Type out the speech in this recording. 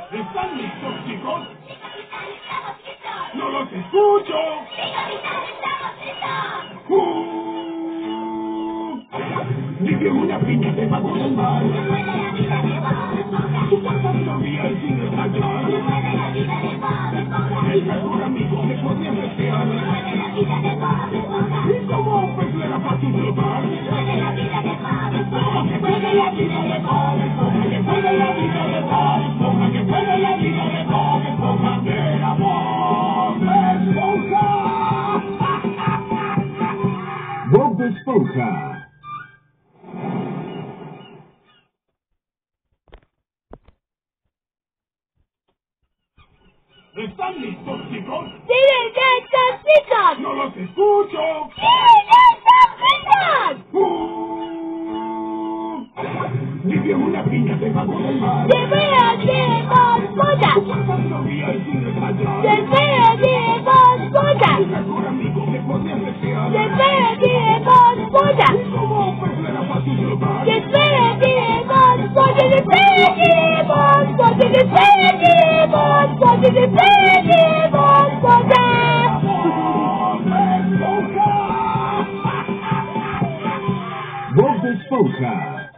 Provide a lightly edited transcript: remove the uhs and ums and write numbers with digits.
¿Están listos, chicos? ¡No los escucho! Vive una piña debajo del mar. Su casa sabía y sin estallar. El mejor amigo me podía desear. Y como un pez le era fácil flotar. Que puede la vida de Bob Esponja, que puede la vida de Bob Esponja, que puede la vida de Bob Esponja, de la Bob Esponja. Bob Esponja. ¿Están listos, chicos? ¡Sí, ya están listos! ¡No los escucho! ¡Sí, ya están listos! Vive una piña debajo del mar. ¡Te veo de Esponja! Su casa sabía y sin estallar. ¡Te veo de Esponja! El mejor amigo me podía desear. ¡Te veo de Esponja! Y como un pez le era fácil flotar. ¡Te veo de Esponja! ¡Te veo de Esponja! ¡Te veo de Esponja! ¡Te veo de Esponja! ¡Bob Esponja! Bob Esponja.